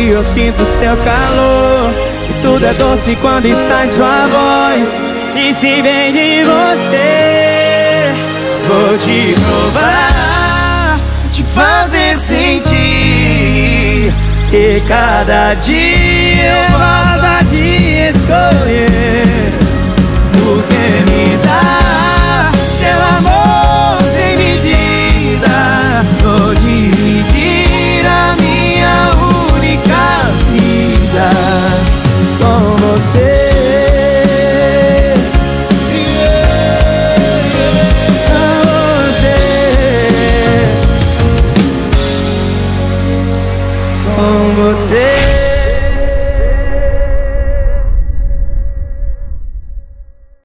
dia eu sinto seu calor, e tudo é doce quando está em sua voz. E se vem de você, vou te provar, te fazer sentir que cada dia eu volto a te escolher.